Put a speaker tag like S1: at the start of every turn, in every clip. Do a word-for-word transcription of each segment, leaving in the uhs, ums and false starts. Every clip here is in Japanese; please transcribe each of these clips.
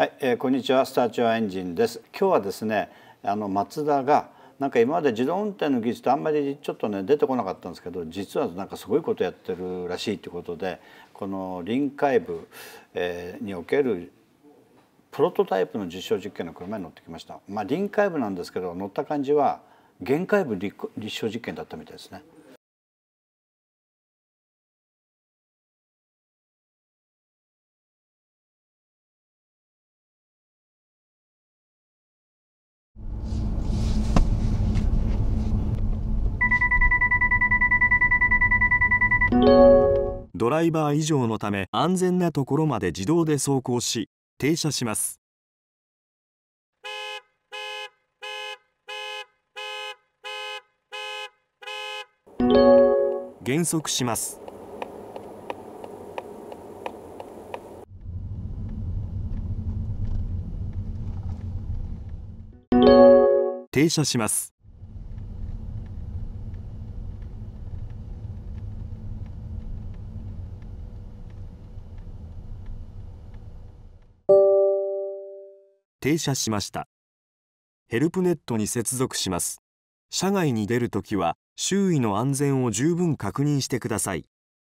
S1: はい、えー、こんにちは。スターチュアエンジンです。今日はですね、あのマツダがなんか今まで自動運転の技術ってあんまりちょっとね出てこなかったんですけど、実はなんかすごいことやってるらしいということで、この臨海部、えー、におけるプロトタイプの実証実験の車に乗ってきました。まあ臨海部なんですけど、乗った感じは限界部立証実験だったみたいですね。
S2: ドライバー異常のため安全なところまで自動で走行し停車します。減速します。停車します。停車しました。ヘルプネットに接続します。車外に出るときは周囲の安全を十分確認してください。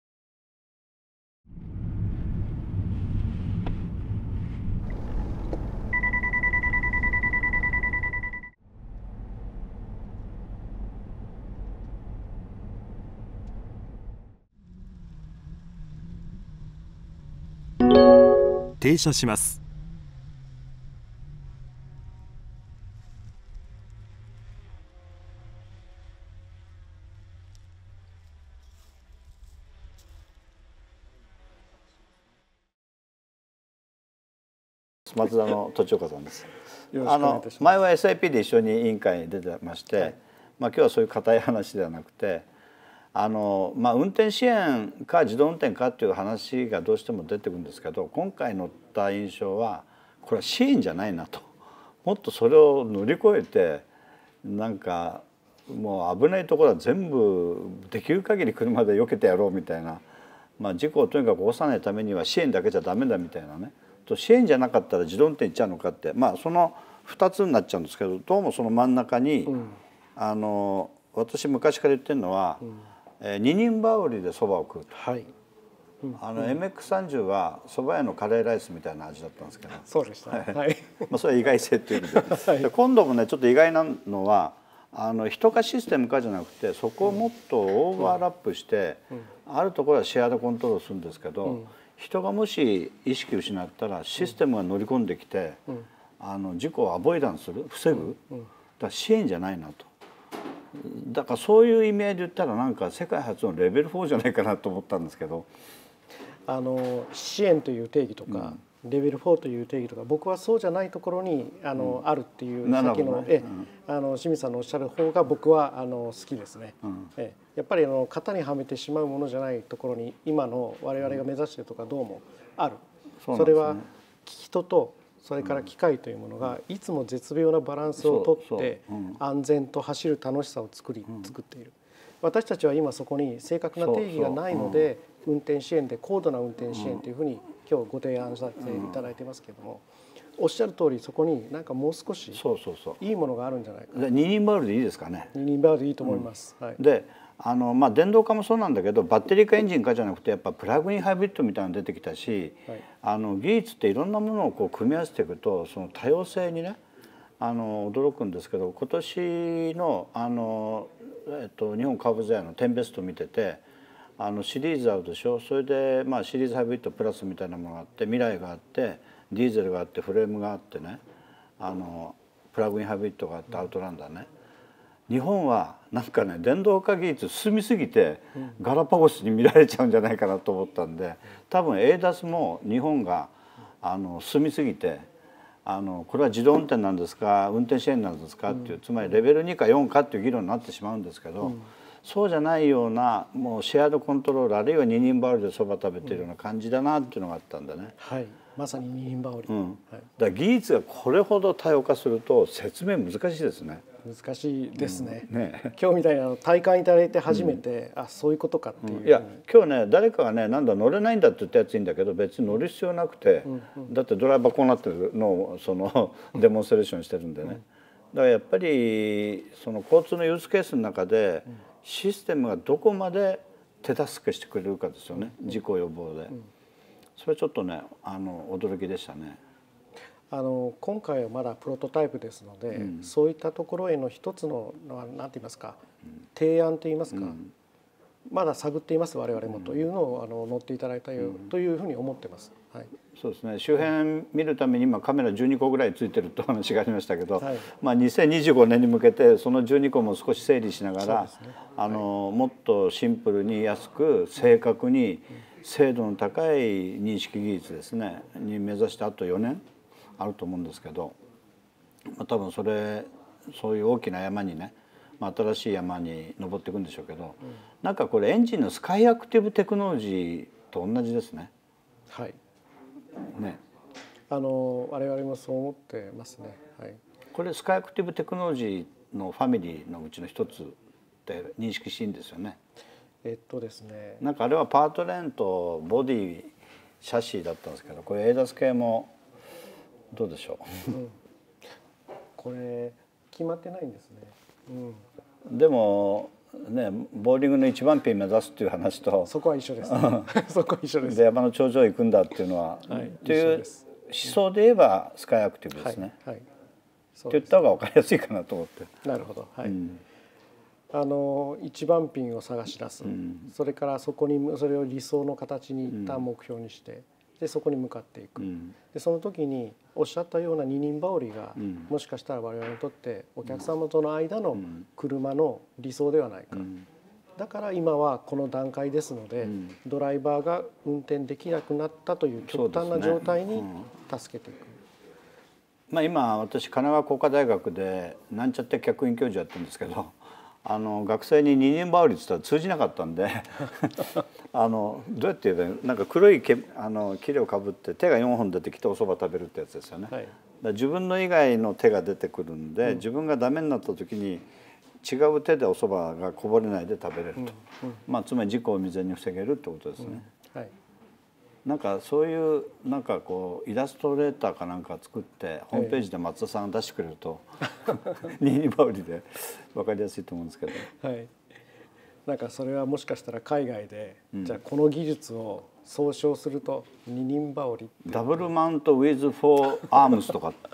S2: 停車します。
S1: マツダの栃岡さんです。あの前は エスアイピー で一緒に委員会に出てまして、はい、まあ今日はそういう固い話ではなくて、あのまあ運転支援か自動運転かっていう話がどうしても出てくるんですけど、今回乗った印象はこれは支援じゃないなと、もっとそれを乗り越えてなんかもう危ないところは全部できる限り車で避けてやろうみたいな、まあ事故をとにかく起こさないためには支援だけじゃダメだみたいなね。と支援じゃなかったら自動運転いっちゃうのかって、まあそのふたつになっちゃうんですけど、どうもその真ん中に、うん、あの私昔から言ってるのは、うん、えー、二人羽織でそばを食うと、はい、うん、あの エムエックスさんじゅう はそば屋のカレーライスみたいな味だったんですけど、
S2: そうでした、はい、
S1: まあそれは意外性っていう意味で、はい、で今度もねちょっと意外なのはあの人かシステムかじゃなくて、そこをもっとオーバーラップして、うん、あるところはシェアードコントロールするんですけど、うん、人がもし意識を失ったらシステムが乗り込んできて、うん、あの事故をアボイダンする防ぐ、うん、だから支援じゃないなと。だからそういう意味合いで言ったらなんか世界初のレベルフォーじゃないかなと思ったんですけど、
S3: あの支援という定義とか、うん、レベルフォーという定義とか、僕はそうじゃないところにあの、うん、あるっていうさっきの、ね、え、うん、あの清水さんのおっしゃる方が僕はあの好きですね。うん、えやっぱりあの型にはめてしまうものじゃないところに今の我々が目指しているとかどうもある。うん、それは人とそれから機械というものがいつも絶妙なバランスをとって安全と走る楽しさを作り作っている。私たちは今そこに正確な定義がないので、運転支援で高度な運転支援というふうに今日ご提案させていただいてますけれども、おっしゃる通りそこになんかもう少しいいものがあるんじゃないかな。
S1: 二人羽織でいいですかね。
S3: 二人羽織でいいと思います。
S1: うん、はい、であのまあ電動化もそうなんだけど、バッテリーかエンジンかじゃなくてやっぱプラグインハイブリッドみたいなの出てきたし、はい、あの技術っていろんなものをこう組み合わせていくとその多様性にねあの驚くんですけど、今年のあの、えっと、日本カーブゼアのテンベスト見てて、あのシリーズあるでしょ。それでまあシリーズハイブリッドプラスみたいなものがあって、未来があってディーゼルがあってフレームがあってね、あのプラグインハイブリッドがあってアウトランダーね。日本はなんかね電動化技術進みすぎてガラパゴスに見られちゃうんじゃないかなと思ったんで、多分 エーダス も日本があの進みすぎて、あのこれは自動運転なんですか運転支援なんですかっていう、つまりレベルにかよんかっていう議論になってしまうんですけど、そうじゃないようなもうシェアードコントロール、あるいは二人羽織でそば食べてるような感じだなっていうのがあったんでね。はい、
S3: まさに二人羽織、
S1: うん、はい、だから技術がこれほど多様化すると説明難しいですね。
S3: 難しいですね。
S1: うん、ね
S3: 今日みたいな体感いただいて初めて、うん、あ、そういうことかっていう、うん、
S1: いや今日ね誰かがねなんだ乗れないんだって言ったやついいんだけど別に乗る必要なくて、うんうん、だってドライバーこうなってるのをそのデモンストレーションしてるんでね、うん、だからやっぱりその交通のユースケースの中でシステムがどこまで手助けしてくれるかですよね、うん、事故予防で、うん、それちょっとねあの驚きでしたね。
S3: あの今回はまだプロトタイプですので、うん、そういったところへの一つの何て言いますか、うん、提案と言いますか、うん、まだ探っています我々もというのをあの乗っていただいたよ、うん、というふうに思ってます。はい、
S1: そうですね。周辺見るために今カメラじゅうにこぐらいついてると話がありましたけど、はい、まあにせんにじゅうごねんに向けてそのじゅうにこも少し整理しながら、ね、あの、はい、もっとシンプルに安く正確に精度の高い認識技術ですねに目指してあとよねんあると思うんですけど、まあ、多分それそういう大きな山にね、まあ、新しい山に登っていくんでしょうけど、うん、なんかこれエンジンのスカイアクティブテクノロジーと同じですね。
S3: はい。
S1: ね。
S3: あの我々もそう思ってますね。はい。
S1: これスカイアクティブテクノロジーのファミリーのうちの一つって認識していいんですよね。
S3: えっとですね。
S1: なんかあれはパートレーンとボディシャシーだったんですけど、これエーダス系もどうでしょう、うん、
S3: これ決まってないんですね、
S1: うん、でもねボーリングの一番ピン目指すっていう話と
S3: そこは一緒です、ね、そこは一緒です。
S1: で山の頂上行くんだっていうのは、はい、っていう思想で言えばスカイアクティブですね、はいはい、って言った方が分かりやすいかなと思って。
S3: なるほど、はい、うん、あの一番ピンを探し出す、うん、それからそこにそれを理想の形に一旦目標にして、うん、でそこに向かっていく、うん、でその時におっしゃったような二人羽織が、うん、もしかしたら我々にとってお客様との間の車の理想ではないか、うん、だから今はこの段階ですので、うん、ドライバーが運転できなくなったという極端な状態に助けていく、ね、
S1: うん、まあ、今私神奈川工科大学でなんちゃって客員教授やってるんですけど、あの学生に二人羽織って言ったら通じなかったんであのどうやって言えばいいの、なんか黒いけあの切れをかぶって手がよんほん出てきてお蕎麦食べるってやつですよね、はい、だから自分の以外の手が出てくるんで、うん、自分がダメになった時に違う手でお蕎麦がこぼれないで食べれると、うんうん、まあ、つまり事故を未然に防げるってことですね、うん、はい、なんかそういうなんかこうイラストレーターかなんか作ってホームページで松田さんが出してくれると二人羽織で分かりやすいと思うんですけど、
S3: はい、なんかそれはもしかしたら海外で、うん、じゃあこの技術を総称すると二人羽織
S1: ダブルマウントウィズフォーアームスとか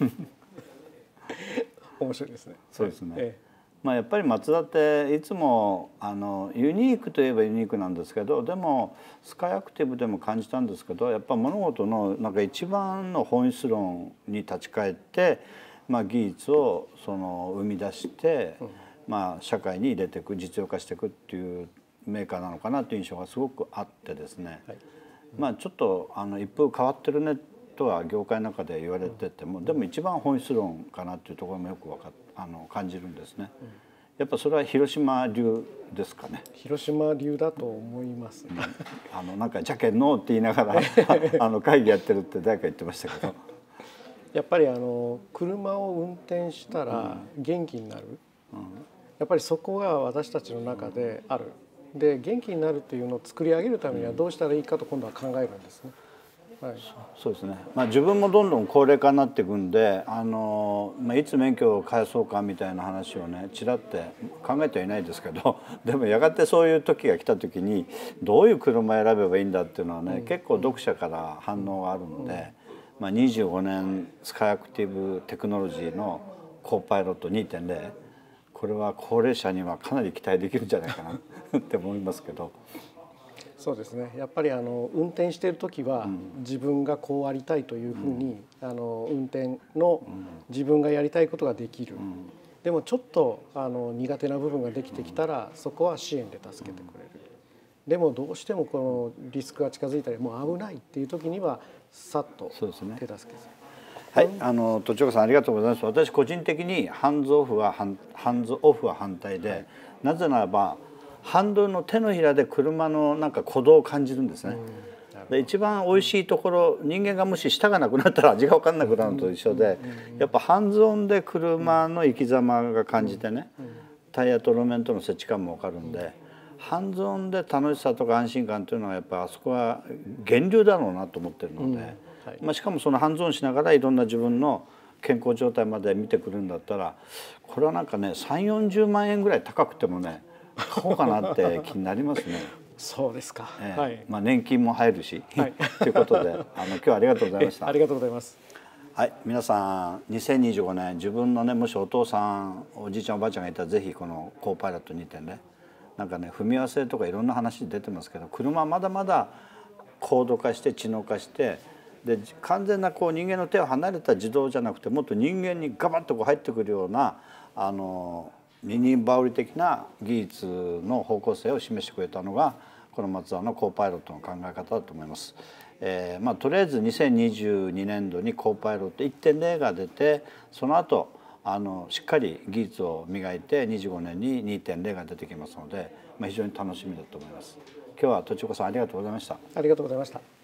S3: 面白いですね。
S1: そうですね、ええ、まあ、やっぱりマツダっていつもあのユニークといえばユニークなんですけど、でもスカイアクティブでも感じたんですけど、やっぱ物事のなんか一番の本質論に立ち返って、まあ、技術をその生み出して、うん、まあ、社会に入れていく実用化していくっていうメーカーなのかなという印象がすごくあってですね、はい、うん、まあ、ちょっとあの一風変わってるねとは業界の中で言われてても、でも一番本質論かなっていうところもよくわかっあの感じるんですね。やっぱそれは広島流ですかね。
S3: 広島流だと思います、ね、
S1: うん、あのなんか「じゃけんの」って言いながらあの会議やってるって誰か言ってましたけど、
S3: やっぱりあの車を運転したら元気になる、うん、やっぱりそこが私たちの中である。で元気になるというのを作り上げるためにはどうしたらいいかと今度は考えるんですね。はい、
S1: そうですね、まあ、自分もどんどん高齢化になっていくんで、あの、まあ、いつ免許を返そうかみたいな話をねちらって考えてはいないですけど、でもやがてそういう時が来た時にどういう車を選べばいいんだっていうのはね、うん、結構読者から反応があるので、うん、まあ、にじゅうごねんスカイアクティブテクノロジーのコーパイロット にてんゼロ、これは高齢者にはかなり期待できるんじゃないかなって思いますけど。
S3: そうですね、やっぱりあの運転している時は自分がこうありたいというふうに、うん、あの運転の自分がやりたいことができる、うん、でもちょっとあの苦手な部分ができてきたら、うん、そこは支援で助けてくれる、うん、でもどうしてもこのリスクが近づいたりもう危ないっていう時にはさっと手助けする。
S1: はい、あの栃岡さんありがとうございます。私個人的にハンズオフはハンズオフは反対で、はい、なぜならばハンドルの手のひらで車のなんか鼓動を感じるんですね。 で一番美味しいところ、人間がもし舌がなくなったら味が分かんなくなるのと一緒で、やっぱハンズオンで車の生き様が感じてね、タイヤと路面との接地感も分かるんで、ハンズオンで楽しさとか安心感というのはやっぱあそこは源流だろうなと思ってるので、まあしかもそのハンズオンしながらいろんな自分の健康状態まで見てくるんだったら、これはなんかねさんじゅうよんじゅうまんえんぐらい高くてもね買おうかなって気になりますね。
S3: そうですか。
S1: えー
S3: はい。
S1: まあ年金も入るし、はい、ということであの今日はありがとうございました。
S3: ありがとうございます。
S1: はい、皆さんにせんにじゅうごねん自分のねもしお父さんおじいちゃんおばあちゃんがいたらぜひこのコーパイロットにてんね、なんかね踏み合わせとかいろんな話出てますけど、車はまだまだ高度化して知能化して、で完全なこう人間の手を離れた自動じゃなくて、もっと人間にガバッとこう入ってくるようなあの二人羽織的な技術の方向性を示してくれたのがこのマツダのコーパイロットの考え方だと思います。えーまあ、とりあえずにせんにじゅうにねんどにコーパイロット いってんゼロ が出て、その後あのしっかり技術を磨いてにじゅうごねんに にてんゼロ が出てきますので、まあ、非常に楽しみだと思います。今日はとちおかさんありがとうございました。
S3: ありがとうございました。